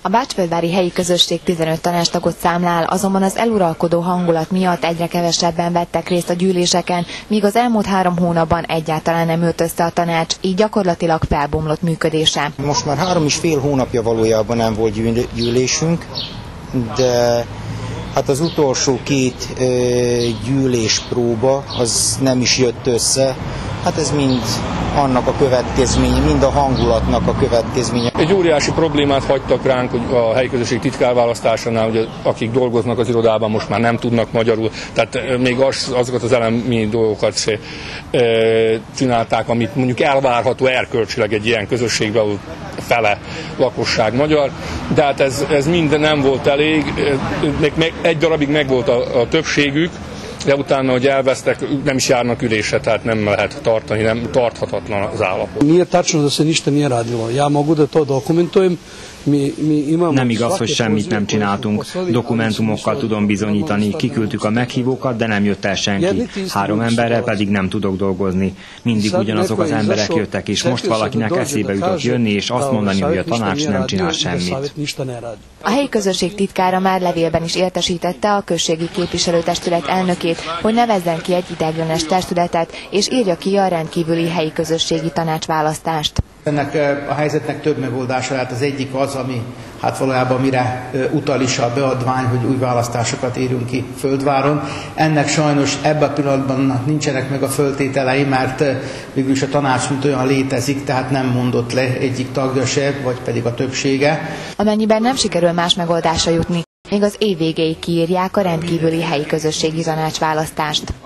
A Bácsföldvári helyi közösség 15 tanácstagot számlál, azonban az eluralkodó hangulat miatt egyre kevesebben vettek részt a gyűléseken, míg az elmúlt 3 hónapban egyáltalán nem ült össze a tanács, így gyakorlatilag felbomlott működése. Most már 3,5 hónapja valójában nem volt gyűlésünk, de hát az utolsó 2 gyűléspróba az nem is jött össze. Hát ez mind annak a következménye, mind a hangulatnak a következménye. Egy óriási problémát hagytak ránk, hogy a helyi közösség titkárválasztásánál, hogy akik dolgoznak az irodában, most már nem tudnak magyarul, tehát még azokat az elemi dolgokat se csinálták, amit mondjuk elvárható erkölcsileg egy ilyen közösségben, ahol fele lakosság magyar, de hát ez mind nem volt elég, egy darabig megvolt a többségük, de utána, hogy elvesztek, nem is járnak ülésre, tehát nem lehet tartani, nem tarthatatlan az állapot. Nije tačno da se ništa nije radilo. Ja mogu da to dokumentujem. Nem igaz, hogy semmit nem csináltunk. Dokumentumokkal tudom bizonyítani, kiküldtük a meghívókat, de nem jött el senki. 3 emberrel pedig nem tudok dolgozni. Mindig ugyanazok az emberek jöttek, és most valakinek eszébe jutott jönni, és azt mondani, hogy a tanács nem csinál semmit. A helyi közösség titkára már levélben is értesítette a községi képviselőtestület elnökét, hogy nevezzen ki egy ideiglenes testületet, és írja ki a rendkívüli helyi közösségi tanácsválasztást. Ennek a helyzetnek több megoldása lehet. Az egyik az, ami hát valójában mire utal is a beadvány, hogy új választásokat írjunk ki Földváron. Ennek sajnos ebben a pillanatban nincsenek meg a föltételei, mert végülis a tanács mint olyan létezik, tehát nem mondott le egyik tagja se, vagy pedig a többsége. Amennyiben nem sikerül más megoldásra jutni, még az év végéig kiírják a rendkívüli helyi közösségi tanácsválasztást.